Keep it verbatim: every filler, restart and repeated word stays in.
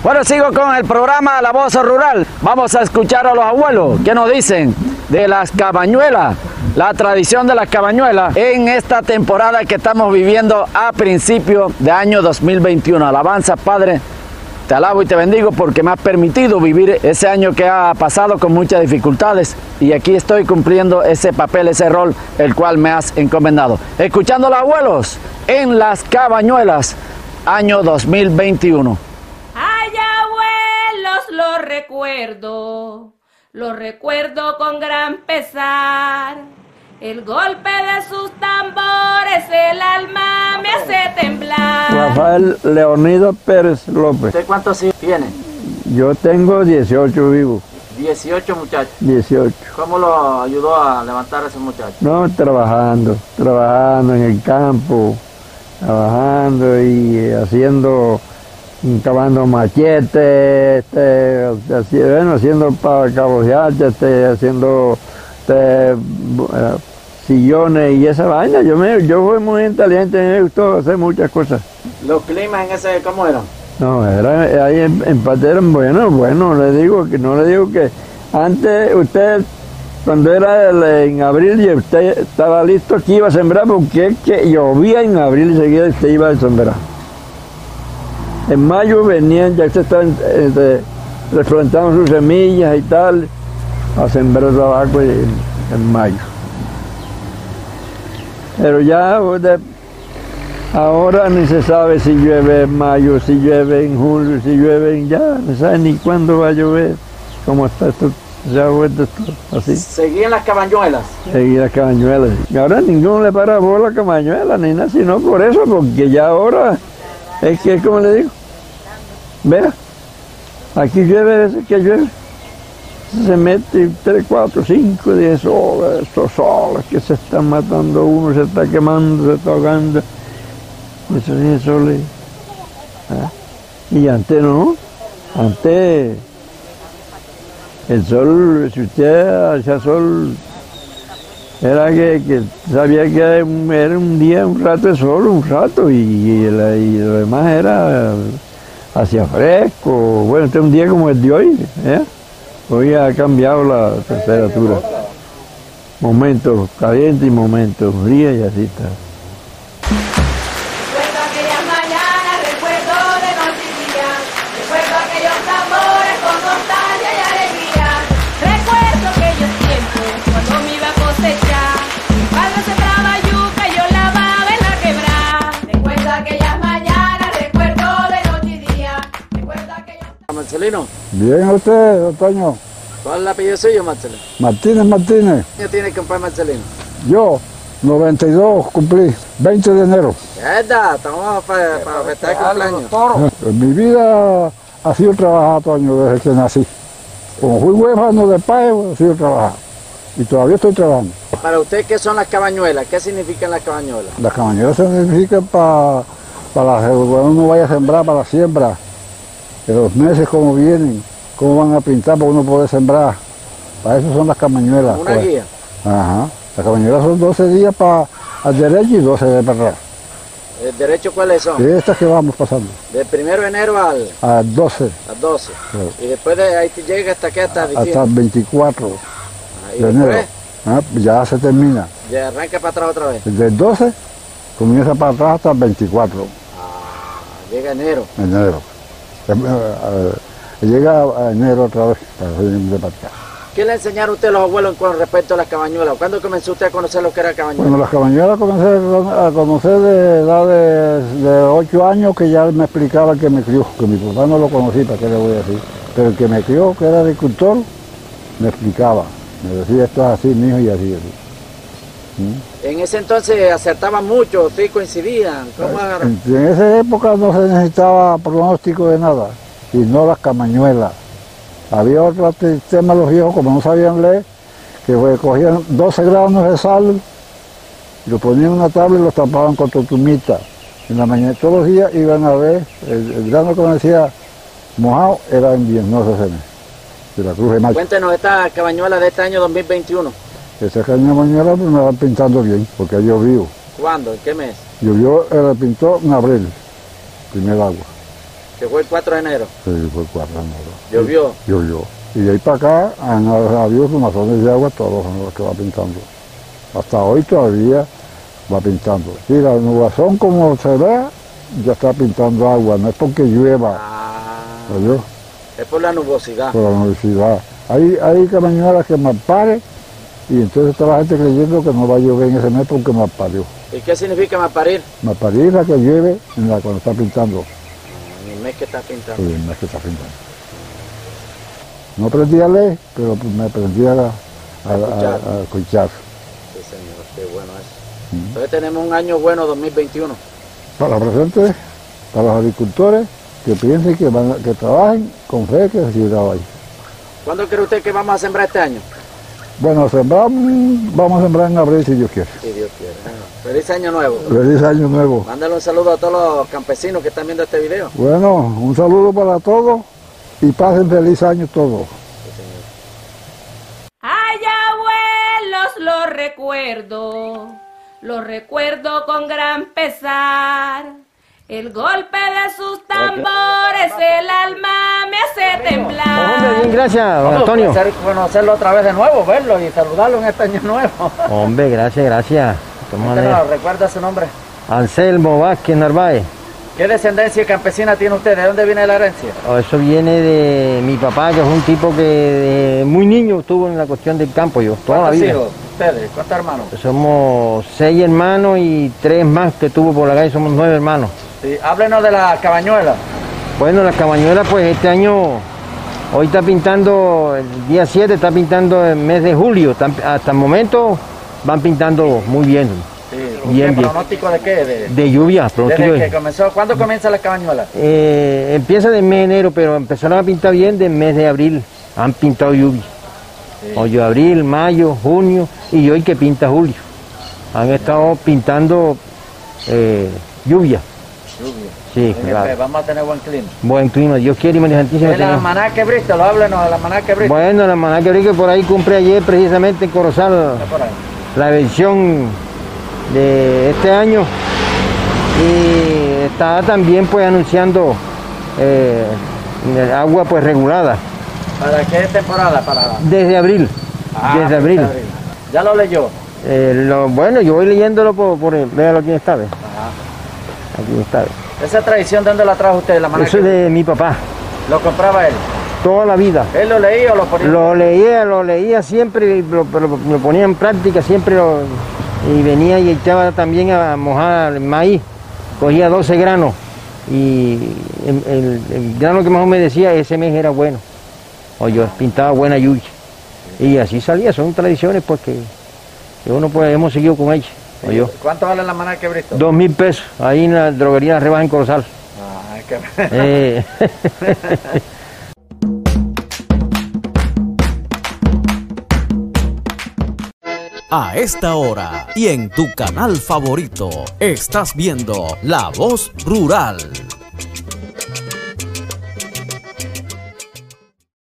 Bueno, sigo con el programa La Voz Rural. Vamos a escuchar a los abuelos. ¿Qué nos dicen de las cabañuelas? La tradición de las cabañuelas en esta temporada que estamos viviendo a principio de año dos mil veintiuno. Alabanza, Padre. Te alabo y te bendigo porque me has permitido vivir ese año que ha pasado con muchas dificultades y aquí estoy cumpliendo ese papel, ese rol, el cual me has encomendado. Escuchando a los abuelos en las cabañuelas, año dos mil veintiuno. Ay, abuelos, los recuerdo, los recuerdo con gran pesar. El golpe de sus tambores, el alma me hace temblar. Rafael Leonido Pérez López. ¿Usted cuántos hijos tiene? Yo tengo dieciocho vivos. dieciocho muchachos. dieciocho. ¿Cómo lo ayudó a levantar a esos muchachos? No, trabajando, trabajando en el campo, trabajando y haciendo, cavando machetes, este, así, bueno, haciendo para cabocear, este, haciendo este, uh, sillones y esa vaina. Yo me, yo fui muy inteligente, me gustó hacer muchas cosas. ¿Los climas en ese cómo eran? No, era, ahí en, en parte eran buenos, bueno, le digo que no le digo que antes usted, cuando era el, en abril y usted estaba listo que iba a sembrar, porque es que llovía en abril y seguida usted iba a sembrar. En mayo venían, ya usted estaba eh, replantando sus semillas y tal, a sembrar tabaco en, en mayo. Pero ya de, ahora ni se sabe si llueve en mayo, si llueve en julio, si llueve en ya, no se sabe ni cuándo va a llover, cómo está esto, se ha vuelto esto así. ¿Seguían las cabañuelas? Seguí las cabañuelas. Y ahora ninguno le para bola a la cabañuela, ni nada, sino por eso, porque ya ahora es que, como le digo, vea, aquí llueve, veces que llueve, se mete tres, cuatro, cinco, diez soles, estos soles que se están matando uno, se está quemando, se está ahogando. Esos diez soles. ¿Ah? Y antes no, antes el sol, si usted hacía sol, era que, que sabía que era un, era un día, un rato de sol, un rato, y, y, la, y lo demás era, hacía fresco. Bueno, este es un día como el de hoy, ¿eh? Hoy ha cambiado la temperatura. Momentos calientes y momentos fríos y así está. Recuerdo aquellas mañanas, recuerdo de noche y día. Recuerdo aquellos tambores con nostalgia y alegría. Recuerdo aquellos tiempos cuando me iba a cosechar. Mi padre sembraba yuca y yo lavaba en la quebrada. Recuerdo aquellas mañanas, recuerdo de noche y día. Recuerdo aquellos... Marcelino, Bien, usted, don Toño. ¿cuál es el apellido suyo, Marcelino? Martínez Martínez. ¿Qué año tiene compadre Marcelino? Yo, noventa y dos, cumplí, veinte de enero. ¿Verdad? Estamos para pa festejar el cumpleaños. Mi vida ha sido trabajar, Toño, desde que nací. Como fui huérfano de padre, ha sido trabajar. Y todavía estoy trabajando. Para usted, ¿qué son las cabañuelas? ¿Qué significan las cabañuelas? Las cabañuelas significan para para que uno vaya a sembrar para la siembra. Que los meses como vienen, cómo van a pintar para uno poder sembrar. Para eso son las cabañuelas. ¿Una pues. guía? Ajá. Las cabañuelas son doce días para al derecho y doce de para atrás. ¿El derecho cuáles son? De estas que vamos pasando. Del primero de enero al, Al doce. al doce. Sí. Y después de ahí llega hasta qué, hasta Hasta diciembre. el veinticuatro Ah, y de enero. después Ah, ya se termina. ya arranca para atrás otra vez. Desde el doce comienza para atrás hasta el veinticuatro Ah, llega enero. de enero. Eh, eh, eh, Llega a enero otra vez para venir de para acá. ¿Qué le enseñaron a usted los abuelos con respecto a las cabañuelas? ¿Cuándo comenzó usted a conocer lo que era cabañuela? Bueno, las cabañuelas comencé a conocer de edad de, de ocho años, que ya me explicaba que me crió, que mi papá no lo conocí, ¿para qué le voy a decir? Pero el que me crió, que era agricultor, me explicaba, me decía esto es así, mijo, y así, así. ¿Mm? En ese entonces acertaban mucho, sí coincidían. ¿Cómo era? En, en esa época no se necesitaba pronóstico de nada, sino las cabañuelas. Había otro sistema, los viejos, como no sabían leer, que pues, cogían doce granos de sal, y lo ponían en una tabla y los tapaban con totumita. En la mañana, todos los días iban a ver, el, el grano que me decía mojado era inviernoso ese mes, de la Cruz de Mayo. Cuéntenos esta cabañuela de este año dos mil veintiuno. Esa cabañuela pues, me va pintando bien, porque ha llovido. ¿Cuándo? ¿En qué mes? Llovió, eh, pintó en abril, primer agua. Que fue el cuatro de enero. Sí, fue el cuatro de enero. ¿Llovió? Llovió. Y de ahí para acá han habido formaciones de agua todos los que va pintando. Hasta hoy todavía va pintando. Sí, la nubazón como se ve, ya está pintando agua, no es porque llueva. Ah, ¿Oyó? es por la nubosidad. Por la universidad. Hay, hay cabañuelas que malparen y entonces está la gente creyendo que no va a llover en ese mes porque malparió. ¿Y qué significa malparir? Malparir es la que llueve en la cuando está pintando. En el mes que está pintando. Sí, el mes que está pintando. No aprendí a leer, pero pues me aprendí a, a, a, a, a escuchar. Sí, señor, qué bueno eso. Mm. Entonces tenemos un año bueno dos mil veintiuno. Para presente, para los agricultores que piensen que, van, que trabajen con fe que se ahí. ¿Cuándo cree usted que vamos a sembrar este año? Bueno, sembrar, vamos a sembrar en abril si Dios quiere. Si Dios quiere. Feliz año nuevo. Feliz año nuevo. Mándale un saludo a todos los campesinos que están viendo este video. Bueno, un saludo para todos y pasen feliz año todos. Sí, señor. Ay, abuelos, los recuerdo, los recuerdo con gran pesar. El golpe de sus tambores, el alma me hace temblar. Hombre, bien, gracias, don Antonio. Placer conocerlo otra vez de nuevo, verlo y saludarlo en este año nuevo. Hombre, gracias, gracias. No, ¿recuerda su nombre? Anselmo Vázquez Narváez. ¿Qué descendencia campesina tiene usted? ¿De dónde viene la herencia? Oh, eso viene de mi papá, que es un tipo que de muy niño estuvo en la cuestión del campo, yo, toda la vida. ¿Cuántos hijos? ¿Ustedes? ¿Cuántos hermanos? Somos seis hermanos y tres más que tuvo por la calle, somos nueve hermanos. Sí, háblenos de la cabañuela. Bueno, las cabañuelas, pues este año, hoy está pintando, el día siete está pintando el mes de julio, hasta el momento van pintando muy bien. Sí, bien, bien. ¿Pronóstico de qué? De, de lluvia. Desde que comenzó, ¿cuándo comienza la cabañuela? Eh, empieza del mes de enero, pero empezaron a pintar bien del mes de abril, han pintado lluvia. Sí. Hoy abril, mayo, junio y hoy que pinta julio. Han estado pintando eh, lluvia. Lluvia. Sí, claro. Vamos a tener buen clima. Buen clima, Dios quiere y María Santísima. ¿De la almaná que Bristol? Háblenos de la almaná que Bristol. Bueno, la almaná que Bristol por ahí cumple ayer precisamente en Corozal la versión de este año y está también pues anunciando eh, agua pues regulada. ¿Para qué temporada? Para... Desde abril. Ah, desde abril. abril. ¿Ya lo leyó? Eh, lo, bueno, yo voy leyéndolo por, por véalo aquí está, ¿ves? Aquí está. ¿Esa tradición de dónde la trajo usted? La Eso es de mi papá. ¿Lo compraba él? Toda la vida. ¿Él lo leía o lo ponía? Lo leía, lo leía siempre, lo, lo, lo ponía en práctica siempre lo, y venía y echaba también a mojar el maíz. Cogía doce granos y el, el, el grano que más humedecía ese mes era bueno. O yo pintaba buena lluvia. Y así salía, son tradiciones pues que, que uno pues hemos seguido con ellas. Sí. Yo. ¿Cuánto vale la almaná que Bristol? Dos mil pesos, ahí en la droguería La Rebaja en Corozal. Ah, qué... eh. A esta hora y en tu canal favorito estás viendo La Voz Rural.